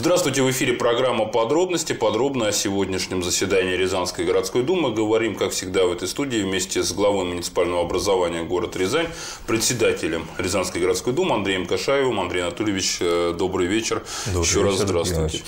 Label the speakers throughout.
Speaker 1: Здравствуйте, в эфире программа «Подробности». Подробно о сегодняшнем заседании Рязанской городской думы говорим, как всегда, в этой студии вместе с главой муниципального образования города Рязань, председателем Рязанской городской думы Андреем Кашаевым. Андрей Анатольевич, добрый вечер. Еще раз здравствуйте.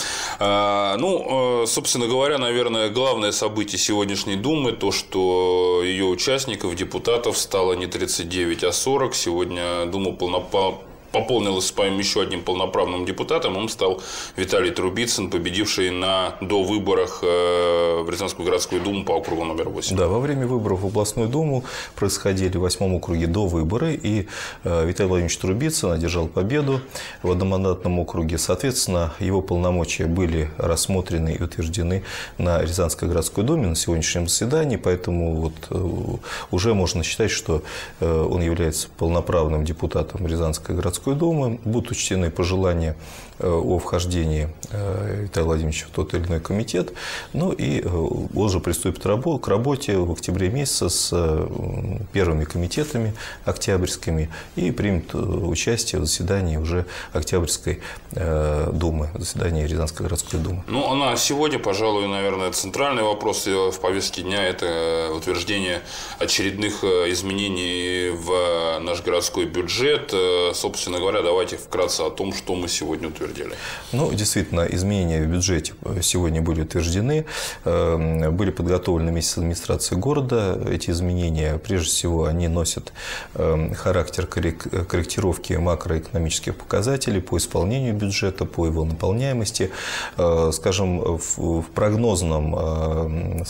Speaker 1: Собственно говоря, наверное, главное событие сегодняшней думы то, что ее участников, депутатов стало не 39, а 40. Сегодня дума пополнилась еще одним полноправным депутатом. Он стал Виталий Трубицын, победивший на довыборах в Рязанскую городскую думу по округу номер 8.
Speaker 2: Да, во время выборов в областную думу происходили в 8 округе довыборы, и Виталий Владимирович Трубицын одержал победу в одномандатном округе. Соответственно, его полномочия были рассмотрены и утверждены на Рязанской городской думе на сегодняшнем заседании, поэтому уже можно считать, что он является полноправным депутатом Рязанской городской думы. Будут учтены пожелания о вхождении Виталия Владимировича в тот или иной комитет. Ну и он же приступит к работе в октябре месяце с первыми комитетами октябрьскими и примет участие в заседании уже Октябрьской думы, заседании Рязанской городской думы.
Speaker 1: Она сегодня, пожалуй, наверное, центральный вопрос в повестке дня – это утверждение очередных изменений в наш городской бюджет. Собственно говоря, давайте вкратце о том, что мы сегодня утвердили.
Speaker 2: Действительно, изменения в бюджете сегодня были утверждены, были подготовлены вместе с администрацией города. Эти изменения, прежде всего, они носят характер корректировки макроэкономических показателей по исполнению бюджета, по его наполняемости. Скажем, в прогнозном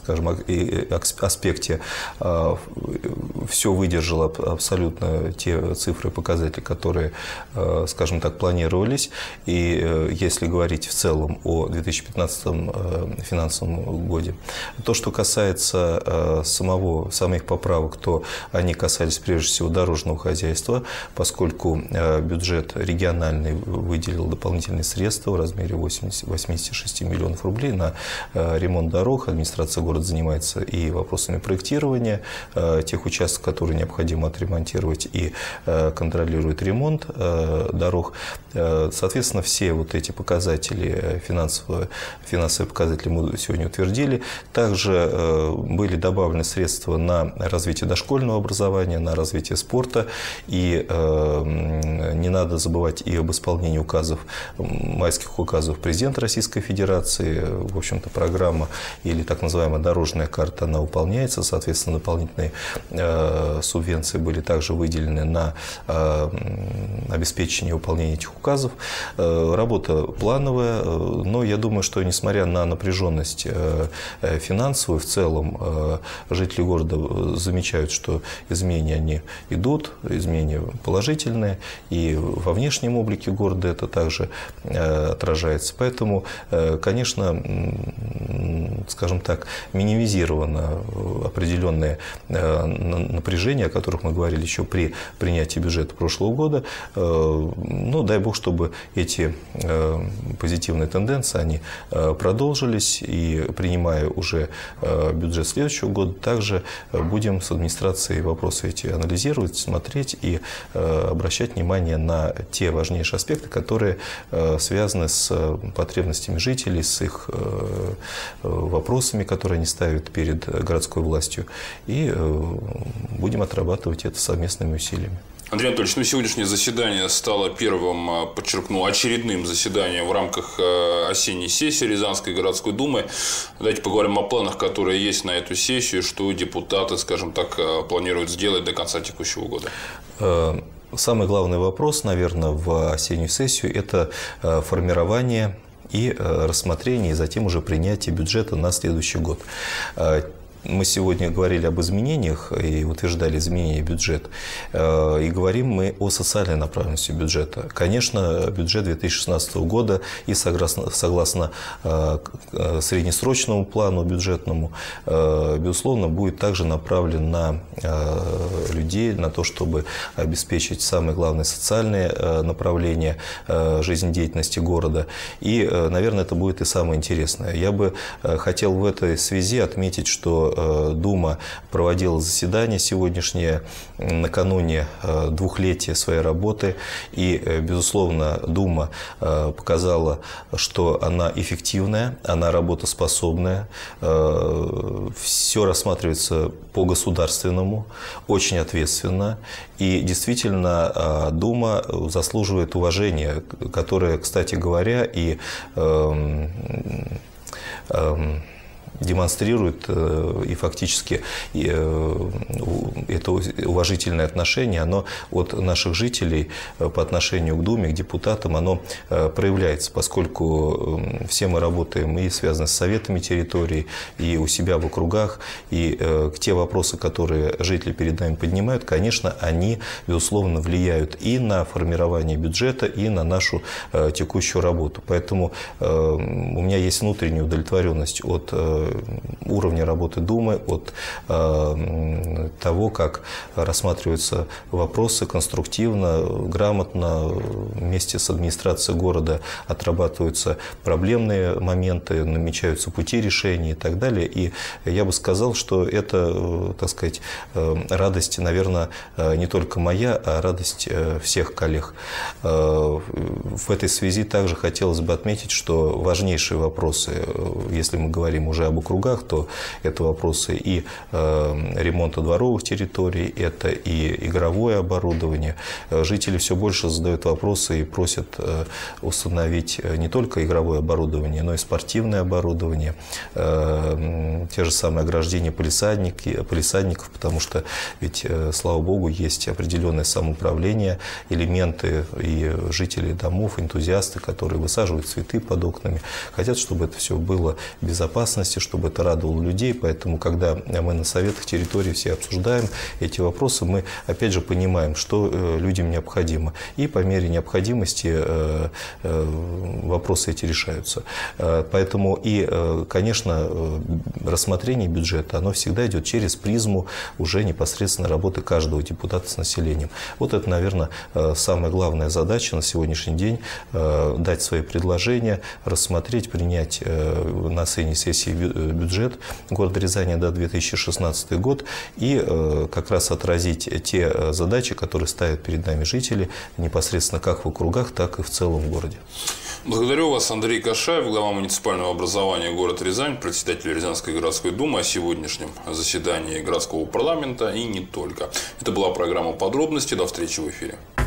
Speaker 2: аспекте все выдержало абсолютно те цифры и показатели, которые, скажем так, планировались. И если говорить в целом о 2015 финансовом году, то, что касается самих поправок, то они касались прежде всего дорожного хозяйства, поскольку бюджет региональный выделил дополнительные средства в размере 86 миллионов рублей на ремонт дорог. Администрация города занимается и вопросами проектирования тех участков, которые необходимо отремонтировать, и контролирует ремонт дорог. Соответственно, все эти показатели, финансовые показатели мы сегодня утвердили. Также были добавлены средства на развитие дошкольного образования, на развитие спорта. И не надо забывать и об исполнении майских указов президента Российской Федерации. В общем-то, программа или так называемая дорожная карта, она выполняется. Соответственно, дополнительные субвенции были также выделены на обеспечение выполнения этих указов. Работа плановая, но я думаю, что несмотря на напряженность финансовую, в целом жители города замечают, что изменения они идут, изменения положительные, и во внешнем облике города это также отражается. Поэтому, конечно, скажем так, минимизировано определенное напряжение, о которых мы говорили еще при принятии бюджета прошлого года. Дай бог, чтобы эти позитивные тенденции, они продолжились, и принимая уже бюджет следующего года, также будем с администрацией вопросы эти анализировать, смотреть и обращать внимание на те важнейшие аспекты, которые связаны с потребностями жителей, с их вопросами, которые они ставят перед городской властью, и будем отрабатывать это совместными усилиями.
Speaker 1: Андрей Анатольевич, сегодняшнее заседание стало первым, подчеркну, очередным заседанием в рамках осенней сессии Рязанской городской думы. Давайте поговорим о планах, которые есть на эту сессию, что депутаты, скажем так, планируют сделать до конца текущего года.
Speaker 2: Самый главный вопрос, наверное, в осеннюю сессию – это формирование и рассмотрение, и затем уже принятие бюджета на следующий год. Мы сегодня говорили об изменениях и утверждали изменения бюджета. И говорим мы о социальной направленности бюджета. Конечно, бюджет 2016 года и согласно среднесрочному плану бюджетному, безусловно, будет также направлен на людей, на то, чтобы обеспечить самое главное социальное направление жизнедеятельности города. И, наверное, это будет и самое интересное. Я бы хотел в этой связи отметить, что что Дума проводила заседание сегодняшнее накануне двухлетия своей работы. И, безусловно, Дума показала, что она эффективная, она работоспособная. Все рассматривается по-государственному, очень ответственно. И действительно, Дума заслуживает уважения, которое, кстати говоря, и демонстрирует и фактически это уважительное отношение, оно от наших жителей по отношению к Думе, к депутатам, оно проявляется, поскольку все мы работаем и связаны с советами территорий, и у себя в округах, и те вопросы, которые жители перед нами поднимают, конечно, они, безусловно, влияют и на формирование бюджета, и на нашу текущую работу. Поэтому у меня есть внутренняя удовлетворенность от уровня работы Думы, от того, как рассматриваются вопросы конструктивно, грамотно, вместе с администрацией города отрабатываются проблемные моменты, намечаются пути решения и так далее. И я бы сказал, что это, так сказать, радость, наверное, не только моя, а радость всех коллег. В этой связи также хотелось бы отметить, что важнейшие вопросы, если мы говорим уже об округах, то это вопросы и ремонта дворовых территорий, это и игровое оборудование. Жители все больше задают вопросы и просят установить не только игровое оборудование, но и спортивное оборудование, те же самые ограждения палисадников, потому что ведь, слава богу, есть определенное самоуправление, элементы и жители домов, энтузиасты, которые высаживают цветы под окнами, хотят, чтобы это все было в безопасности, чтобы это радовало людей. Поэтому, когда мы на советах территории все обсуждаем эти вопросы, мы опять же понимаем, что людям необходимо. И по мере необходимости вопросы эти решаются. Поэтому и, конечно, рассмотрение бюджета, оно всегда идет через призму уже непосредственно работы каждого депутата с населением. Вот это, наверное, самая главная задача на сегодняшний день – дать свои предложения, рассмотреть, принять на осенней сессии бюджет города Рязани до 2016 год и как раз отразить те задачи, которые ставят перед нами жители непосредственно как в округах, так и в целом в городе.
Speaker 1: Благодарю вас, Андрей Кашаев, глава муниципального образования города Рязань, председатель Рязанской городской думы, о сегодняшнем заседании городского парламента и не только. Это была программа «Подробности». До встречи в эфире.